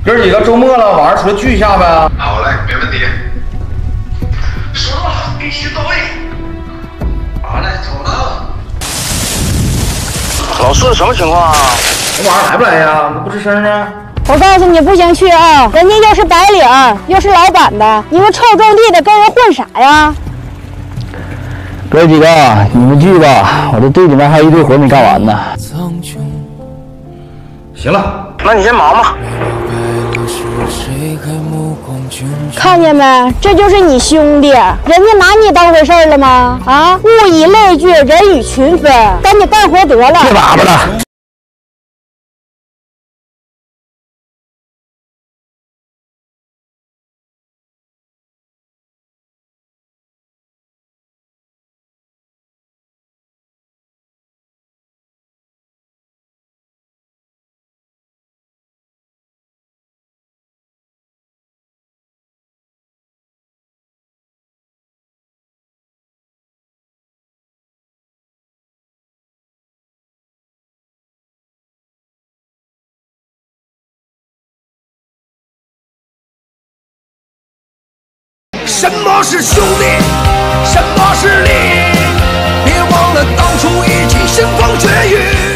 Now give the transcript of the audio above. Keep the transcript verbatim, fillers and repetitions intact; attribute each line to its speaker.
Speaker 1: 哥几个周末了，晚上出来聚一下呗。
Speaker 2: 好嘞，没问题。说了，必须到位。好嘞，走了。
Speaker 3: 老四什么情况啊？
Speaker 1: 我晚上来不来呀？不吱声呢。
Speaker 4: 我告诉你，不行去啊！人家又是白领，又是老板的，你们臭种地的跟人混啥呀？
Speaker 5: 哥几个，你们聚吧，我这队里面还有一堆活没干完呢。
Speaker 1: 行了，
Speaker 3: 那你先忙吧。
Speaker 4: 看见没？这就是你兄弟，人家拿你当回事了吗？啊！物以类聚，人以群分，赶紧干活得了。
Speaker 5: 别叭叭了。
Speaker 6: 什么是兄弟？什么是利？别忘了当初一起腥风血雨。